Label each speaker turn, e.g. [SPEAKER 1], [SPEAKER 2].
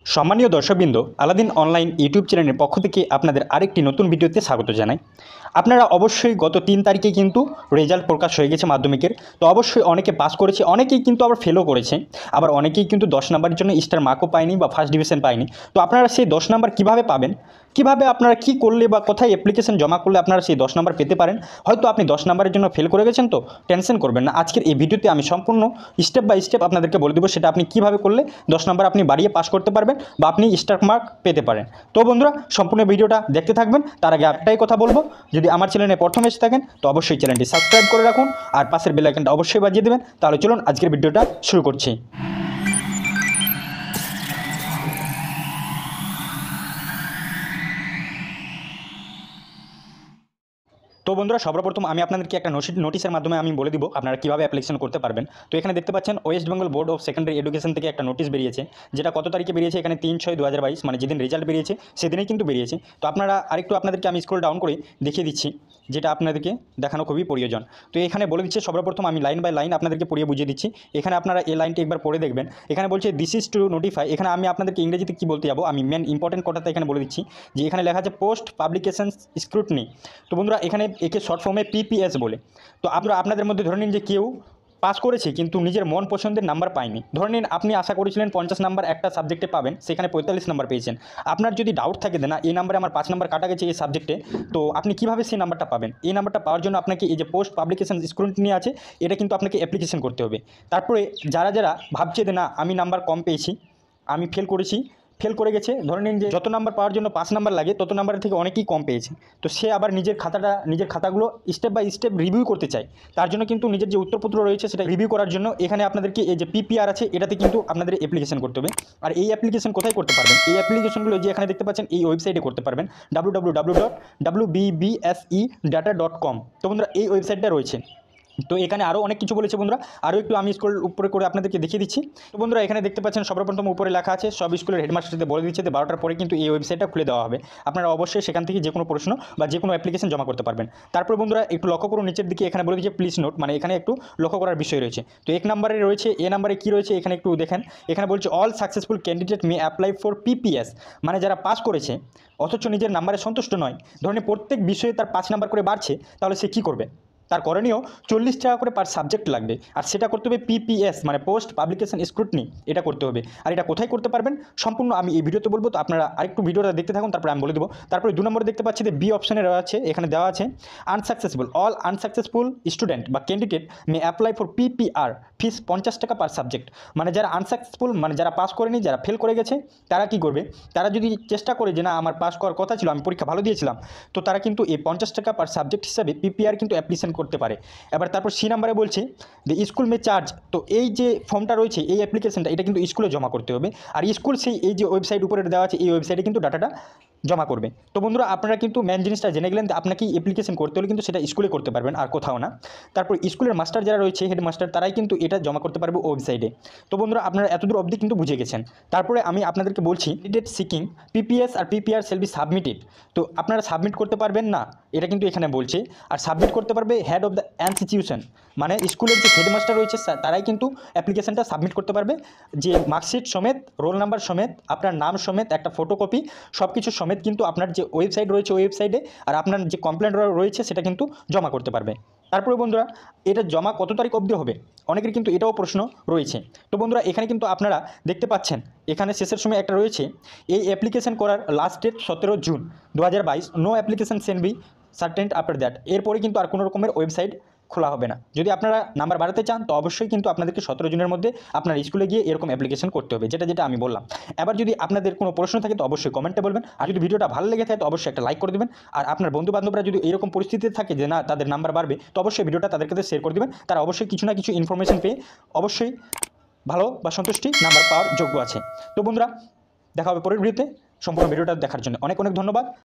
[SPEAKER 1] সম্মানীয় দর্শকবৃন্দ, Aladdin online YouTube চ্যানেলের পক্ষ থেকে আপনাদের আরেকটি নতুন ভিডিওতে স্বাগত জানাই। আপনারা অবশ্যই গত 3 তারিখে কিন্তু রেজাল্ট প্রকাশ হয়ে গেছে মাধ্যমিকের। তো অবশ্যই অনেকে পাস করেছে, অনেকেই কিন্তু আবার ফেলও করেছে, আবার অনেকেই কিন্তু 10 নম্বরের জন্য স্টার মার্কও পায়নি বা ফার্স্ট ডিভিশন পায়নি। তো আপনারা সেই 10 নম্বর কীভাবে পাবেন, কীভাবে আপনারা কী করলে বা কোথায় অ্যাপ্লিকেশন জমা করলে আপনারা সেই 10 নম্বর পেতে পারেন। হয়তো আপনি 10 নম্বরের জন্য ফেল করে গেছেন, তো টেনশন করবেন না। আজকের এই ভিডিওতে আমি সম্পূর্ণ স্টেপ বাই স্টেপ আপনাদেরকে বলে দেবো সেটা আপনি কীভাবে করলে 10 নম্বর আপনি বাড়িয়ে পাস করতে পারবেন বা আপনি স্টার মার্ক পেতে পারেন। তো বন্ধুরা, সম্পূর্ণ ভিডিওটা দেখতে থাকবেন। তার আগে একটাই কথা বলবো, যদি আমার চ্যানেলে প্রথম এসে থাকেন তো অবশ্যই চ্যানেলটি সাবস্ক্রাইব করে রাখুন আর পাশের বেল আইকনটা অবশ্যই বাজিয়ে দেবেন। তাহলে চলুন আজকের ভিডিওটা শুরু করছি। তো বন্ধুরা, সর্বপ্রথম আমি আপনাদেরকে একটা নোটিশের মাধ্যমে আমি বলে দিব আপনারা কীভাবে অ্যাপ্লিকেশন করতে পারবেন। তো এখানে দেখতে পাচ্ছেন West Bengal board of secondary education থেকে একটা নোটিশ বেরিয়েছে, যেটা কত তারিখে বেরিয়েছে, এখানে 3/6/2022 মানে যেদিন রেজাল্ট বেরিয়েছে সেদিনেই কিন্তু বেরিয়েছে। তো আপনারা আরেকটু আপনাদেরকে আমি স্ক্রল ডাউন করে দেখিয়ে দিচ্ছি, যেটা আপনাদেরকে দেখানো খুবই প্রয়োজন। তো এখানে বলে দিচ্ছে, সর্বপ্রথম আমি লাইন বাই লাইন আপনাদেরকে পড়িয়ে বুঝিয়ে দিচ্ছি। এখানে আপনারা এই লাইনটি একবার পড়ে দেখবেন। এখানে বলছে দিস ইজ টু নোটিফাই। এখানে আমি আপনাদেরকে ইংরেজিতে কী বলতে যাবো, আমি মেন ইম্পর্টেন্ট কথাটা এখানে বলে দিচ্ছি, যে এখানে লেখা আছে পোস্ট পাবলিকেশন স্ক্রুটনি। তো বন্ধুরা, এখানে একে শর্ট ফর্মে পিপিএস বলে। তো আপনাদের মধ্যে ধরে নিন যে কেউ পাস করেছে কিন্তু নিজের মন পছন্দের নাম্বার পায়নি। ধরে নিন আপনি আশা করেছিলেন 50 নাম্বার একটা সাবজেক্টে পাবেন, সেখানে 45 নাম্বার পেয়েছেন। আপনার যদি ডাউট থাকে যে না, এই নাম্বারে আমার 5 নাম্বার কাটা গেছে এই সাবজেক্টে, তো আপনি কীভাবে সেই নাম্বারটা পাবেন? এই নাম্বারটা পাওয়ার জন্য আপনাকে এই যে পোস্ট পাবলিকেশন স্ক্রুটনি আছে, এটা কিন্তু আপনাকে অ্যাপ্লিকেশন করতে হবে। তারপরে যারা ভাবছে যে না, আমি নাম্বার কম পেয়েছি, আমি ফেল করে গেছে, ধরে নিন যে যত নাম্বার পাওয়ার জন্য 5 নাম্বার লাগে তত নাম্বারের থেকে অনেকেই কম পেয়েছে, তো সে আবার নিজের খাতাগুলো স্টেপ বাই স্টেপ রিভিউ করতে চায়। তার জন্য কিন্তু নিজের যে উত্তরপত্র রয়েছে সেটা রিভিউ করার জন্য এখানে আপনাদেরকে এই যে পিপিআর আছে, এটাতে কিন্তু আপনাদের অ্যাপ্লিকেশন করতে হবে। আর এই অ্যাপ্লিকেশন কোথায় করতে পারবেন? এই অ্যাপ্লিকেশনগুলো যে এখানে দেখতে পাচ্ছেন এই ওয়েবসাইটে করতে পারবেন, www.wbbsedata.com। তো বন্ধুরা, এই ওয়েবসাইটটা রয়েছে। তো এখানে আরও অনেক কিছু বলেছে বন্ধুরা, আরও একটু আমি স্কুল উপরে করে আপনাদেরকে দেখিয়ে দিচ্ছি। তো বন্ধুরা, এখানে দেখতে পাচ্ছেন সর্বপ্রথম উপরে লেখা আছে সব স্কুলের হেডমাস্টারদের বলে দিচ্ছে যে 12টার পরে কিন্তু এই ওয়েবসাইটটা খুলে দেওয়া হবে। আপনারা অবশ্যই সেখান থেকে যে কোনো প্রশ্ন বা যে কোনো অ্যাপ্লিকেশন জমা করতে পারবেন। তারপর বন্ধুরা একটু লক্ষ্য করুন নিচের দিকে, এখানে বলে দিচ্ছে প্লিজ নোট, মানে এখানে একটু লক্ষ্য করার বিষয় রয়েছে। তো 1 নম্বরে রয়েছে, এ নাম্বারে কী রয়েছে এখানে একটু দেখেন। এখানে বলছে all successful candidate may apply for PPS, মানে যারা পাস করেছে অথচ নিজের নাম্বারে সন্তুষ্ট নয়, ধরনের প্রত্যেক বিষয়ে তার 5 নাম্বার করে বাড়ছে, তাহলে সে কী করবে? তার করণীয় 40 টাকা করে পার সাবজেক্ট লাগবে, আর সেটা করতে হবে পিপিএস মানে পোস্ট পাবলিকেশন স্ক্রুটনি, এটা করতে হবে। আর এটা কোথায় করতে পারবেন সম্পূর্ণ আমি এই ভিডিওতে বলবো, তো আপনারা আরেকটু ভিডিওটা দেখতে থাকুন, তারপরে আমি বলে দেবো। তারপরে 2 নম্বরে দেখতে পাচ্ছি যে বি অপশনে আছে, এখানে দেওয়া আছে আনসাকসেসফুল অল আনসাকসেসফুল স্টুডেন্ট বা candidate may apply for PPR fees 50 টাকা পার সাবজেক্ট। মানে যারা আনসাকসেসফুল মানে যারা পাস করেনি, যারা ফেল করে গেছে, তারা কি করবে? তারা যদি চেষ্টা করে যে না, আমার পাস করার কথা ছিল, আমি পরীক্ষা ভালো দিয়েছিলাম, তো তারা কিন্তু এই 50 টাকা পার সাবজেক্ট হিসাবে পিপিআর কিন্তু অ্যাপ্লিকেশন করতে পারে। এবার তারপর সি নাম্বারে বলছে যে স্কুল মে চার্জ। তো এই যে ফর্মটা রয়েছে, এই অ্যাপ্লিকেশনটা, এটা কিন্তু স্কুলে জমা করতে হবে। আর স্কুল সেই এই যে ওয়েবসাইট উপরে দেওয়া আছে, এই ওয়েবসাইটে কিন্তু ডাটাটা জমা করবে। তো বন্ধুরা, আপনারা কিন্তু মেন জিনিসটা জেনে গেলেন, আপনাকে অ্যাপ্লিকেশন করতে হলে কিন্তু সেটা স্কুলে করতে পারবেন, আর কোথাও না। তারপর স্কুলের মাস্টার যারা রয়েছে, হেডমাস্টার, তারাই কিন্তু এটা জমা করতে পারবে ওয়েবসাইটে। তো বন্ধুরা, আপনারা এতদূর অবধি কিন্তু বুঝে গেছেন। তারপরে আমি আপনাদেরকে বলছি ক্যান্ডিডেট সিকিং পিপিএস আর পিপিআর সেল বি সাবমিটেড। তো আপনারা সাবমিট করতে পারবেন না, এটা কিন্তু এখানে বলছে। আর সাবমিট করতে পারবে হেড অফ দ্য ইনস্টিটিউশন, মানে স্কুলের যে হেডমাস্টার রয়েছে তারাই কিন্তু অ্যাপ্লিকেশনটা সাবমিট করতে পারবে, যে মার্কশিট সমেত, রোল নাম্বার সমেত, আপনার নাম সমেত, একটা ফটোকপি, সব কিছু সমেত কিন্তু আপনার যে ওয়েবসাইট রয়েছে ওই ওয়েবসাইটে, আর আপনার যে কমপ্লেন্ট রয়েছে সেটা কিন্তু জমা করতে পারবে। তারপরে বন্ধুরা, এটা জমা কত তারিখ অবধি হবে? অনেকের কিন্তু এটাও প্রশ্ন রয়েছে। তো বন্ধুরা, এখানে কিন্তু আপনারা দেখতে পাচ্ছেন, এখানে শেষের সময় একটা রয়েছে, এই অ্যাপ্লিকেশন করার last date 17 June 2022, no application send be certain after that. এরপরে কিন্তু আর কোনো রকমের ওয়েবসাইট খোলা হবে না। যদি আপনারা নাম্বার বাড়াতে চান তো অবশ্যই কিন্তু আপনাদেরকে 17 জুনের মধ্যে আপনার স্কুলে গিয়ে এরকম অ্যাপ্লিকেশন করতে হবে, যেটা আমি বললাম। এবার যদি আপনাদের কোনো প্রশ্ন থাকে তো অবশ্যই কমেন্টে বলবেন, আর যদি ভিডিওটা ভালো লেগে থাকে তো অবশ্যই একটা লাইক করে দেবেন। আর আপনার বন্ধুবান্ধবরা যদি এরকম পরিস্থিতিতে থাকে যে না, তাদের নাম্বার বাড়বে, তো অবশ্যই ভিডিওটা তাদের কাছে শেয়ার করে দেবেন। তারা অবশ্যই কিছু না কিছু ইনফরমেশন পেয়ে অবশ্যই ভালো বা সন্তুষ্টি নাম্বার পাওয়ার যোগ্য আছে। তো বন্ধুরা, দেখা হবে পরের ভিডিওতে। সম্পূর্ণ ভিডিওটা দেখার জন্য অনেক অনেক ধন্যবাদ।